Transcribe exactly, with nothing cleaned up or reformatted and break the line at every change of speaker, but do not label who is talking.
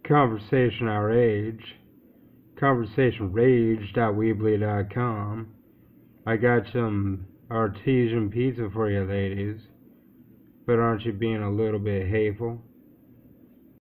Conversation Outrage, conversation rage dot weebly dot com. I got some artesian pizza for you ladies, but aren't you being a little bit hateful?